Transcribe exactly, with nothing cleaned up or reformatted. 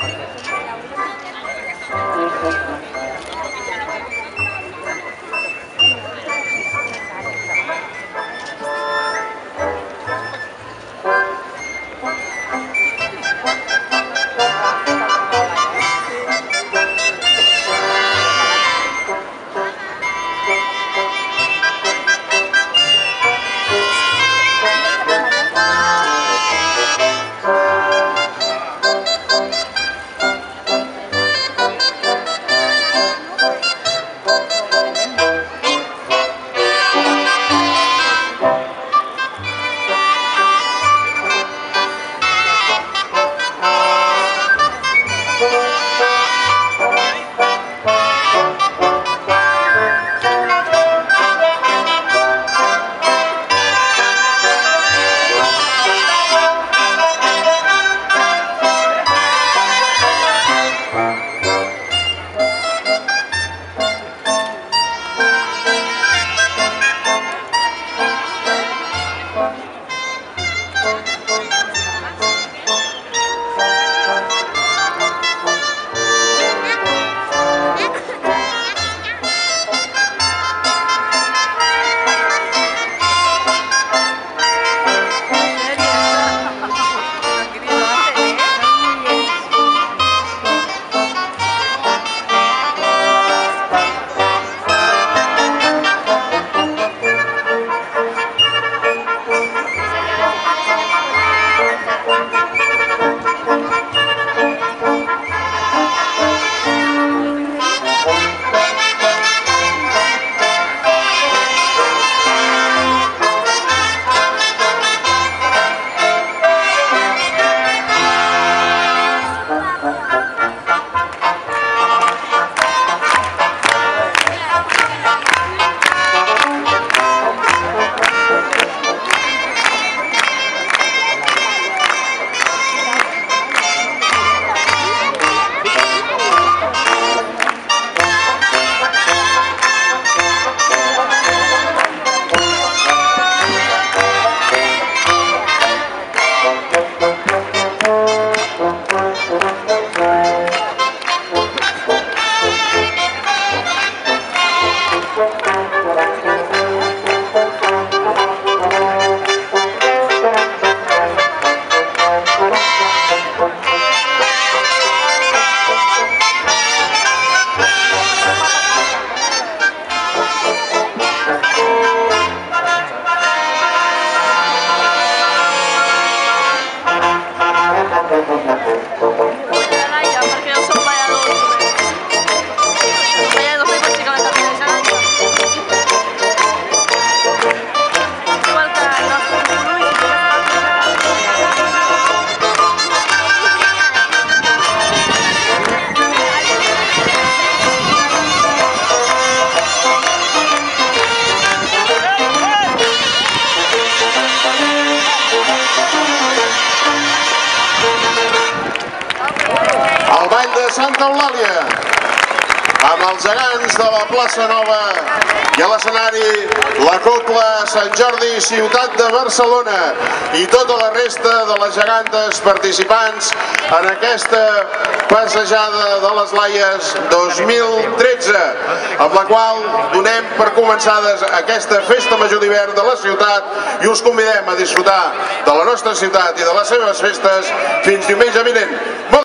Santa Eulàlia, amb els gegants de la plaça Nova i a l'escenari la Cobla Sant Jordi, ciutat de Barcelona, i tota la resta de les gegantes participants en aquesta passejada de les Laies dos mil tretze, amb la qual donem per començades aquesta festa major d'hivern de la ciutat i us convidem a disfrutar de la nostra ciutat i de les seves festes fins diumenge vinent.